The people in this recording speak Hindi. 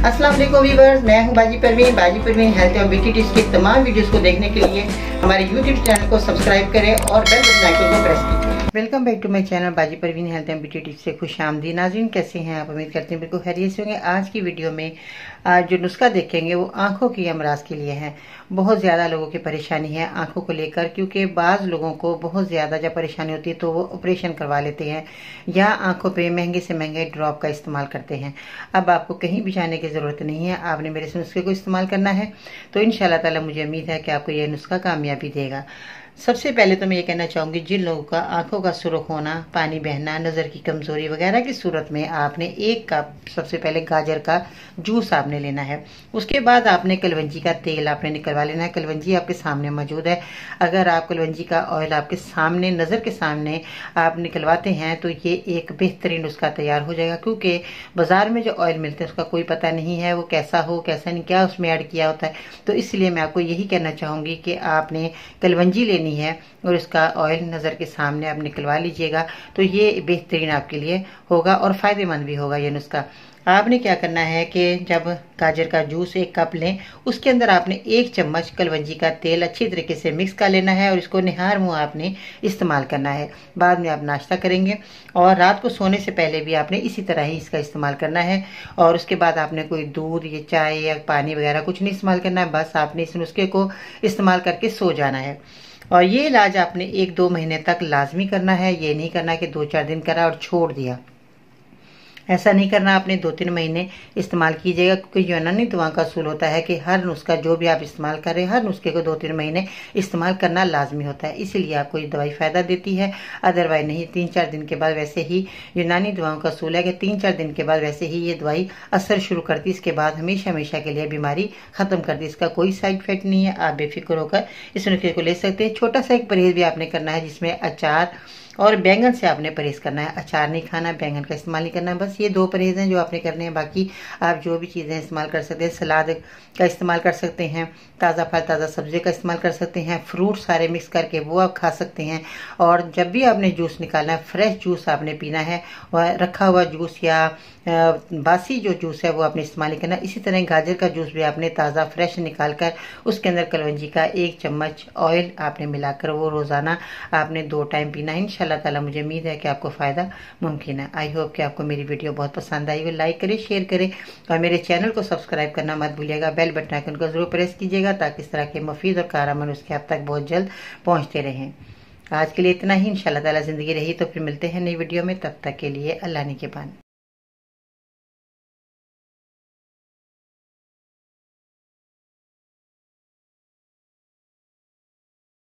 अस्सलाम वालेकुम व्यूअर्स, मैं हूं बाजी परवीन हेल्थ और ब्यूटी टिप्स की तमाम वीडियोस को देखने के लिए हमारे यूट्यूब चैनल को सब्सक्राइब करें और बेल बटन आइकन को प्रेस कीजिए। Welcome back to my channel Baji Parveen health and beauty tips से खुशामदीद। नाज़रीन, कैसे हैं आप? उम्मीद करते हैं बिल्कुल खैरियत से होंगे। आज की वीडियो में जो नुस्खा देखेंगे वो आंखों की अमराज के लिए है। बहुत ज़्यादा लोगों की परेशानी है आंखों को लेकर, क्योंकि बाज़ लोगों को बहुत ज़्यादा जब परेशानी होती है तो वो ऑपरेशन करवा लेते हैं या आंखों पे महंगे से महंगे ड्रॉप का इस्तेमाल करते हैं। अब आपको कहीं भी जाने की ज़रूरत नहीं है, आपने मेरे से नुस्खे को इस्तेमाल करना है तो इंशाल्लाह ताला मुझे उम्मीद है कि आपको यह नुस्खा कामयाबी देगा। सबसे पहले तो मैं ये कहना चाहूँगी, जिन लोगों का आंखों का सुर्ख होना, पानी बहना, नज़र की कमज़ोरी वगैरह की सूरत में आपने 1 कप सबसे पहले गाजर का जूस आपने लेना है। उसके बाद आपने कलवंजी का तेल आपने निकलवा लेना है। कलवंजी आपके सामने मौजूद है। अगर आप कलवंजी का ऑयल आपके सामने नज़र के सामने आप निकलवाते हैं तो ये एक बेहतरीन नुस्खा तैयार हो जाएगा, क्योंकि बाज़ार में जो ऑयल मिलते हैं उसका कोई पता नहीं है वो कैसा हो कैसा नहीं, क्या उसमें ऐड किया होता है। तो इसलिए मैं आपको यही कहना चाहूँगी कि आपने कलवंजी लेनी है और इसका ऑयल नज़र के सामने आप निकलवा लीजिएगा तो ये बेहतरीन आपके लिए होगा और फ़ायदेमंद भी होगा ये नुस्खा। आपने क्या करना है कि जब गाजर का जूस 1 कप लें, उसके अंदर आपने 1 चम्मच कलवंजी का तेल अच्छी तरीके से मिक्स कर लेना है और इसको निहार मुँह आपने इस्तेमाल करना है। बाद में आप नाश्ता करेंगे और रात को सोने से पहले भी आपने इसी तरह ही इसका इस्तेमाल करना है। और उसके बाद आपने कोई दूध या चाय या पानी वगैरह कुछ नहीं इस्तेमाल करना है, बस आपने इस नुस्खे को इस्तेमाल करके सो जाना है। और ये इलाज आपने 1-2 महीने तक लाजमी करना है। ये नहीं करना कि 2-4 दिन करा और छोड़ दिया, ऐसा नहीं करना। आपने 2-3 महीने इस्तेमाल कीजिएगा, क्योंकि यूनानी दवा का असूल होता है कि हर नुस्खा जो भी आप इस्तेमाल करें, हर नुस्खे को 2-3 महीने इस्तेमाल करना लाजमी होता है। इसीलिए आपको ये दवाई फ़ायदा देती है, अदरवाइज नहीं। 3-4 दिन के बाद वैसे ही यूनानी दवाओं का असूल है कि 3-4 दिन के बाद वैसे ही ये दवाई असर शुरू करती है। इसके बाद हमेशा हमेशा के लिए बीमारी ख़त्म कर दी। इसका कोई साइड इफेक्ट नहीं है, आप बेफिक्र होकर इस नुस्खे को ले सकते हैं। छोटा सा एक परहेज भी आपने करना है, जिसमें अचार और बैंगन से आपने परहेज करना है। अचार नहीं खाना, बैंगन का इस्तेमाल नहीं करना है। बस ये 2 परहेज हैं जो आपने करने हैं। बाकी आप जो भी चीज़ें इस्तेमाल कर सकते हैं, सलाद का इस्तेमाल कर सकते हैं, ताज़ा फल ताज़ा सब्जी का इस्तेमाल कर सकते हैं, फ्रूट सारे मिक्स करके वो आप खा सकते हैं। और जब भी आपने जूस निकालना है, फ्रेश जूस आपने पीना है, और रखा हुआ जूस या बासी जो जूस है वो आपने इस्तेमाल नहीं करना। इसी तरह गाजर का जूस भी आपने ताज़ा फ्रेश निकाल कर उसके अंदर कलवंजी का 1 चम्मच ऑयल आपने मिलाकर वो रोज़ाना आपने 2 टाइम पीना है। इंशाल्लाह ताला मुझे उम्मीद है कि आपको फ़ायदा मुमकिन है। आई होप कि आपको मेरी वीडियो बहुत पसंद आई हो। लाइक करें, शेयर करें और मेरे चैनल को सब्सक्राइब करना मत भूलिएगा। बेल बटन आइकन को ज़रूर प्रेस कीजिएगा ताकि इस तरह के मुफीद और कारगर नुस्खे आप तक बहुत जल्द पहुँचते रहें। आज के लिए इतना ही। इंशाल्लाह ताला ज़िंदगी रही तो फिर मिलते हैं नई वीडियो में। तब तक के लिए अल्लाह निगहबान।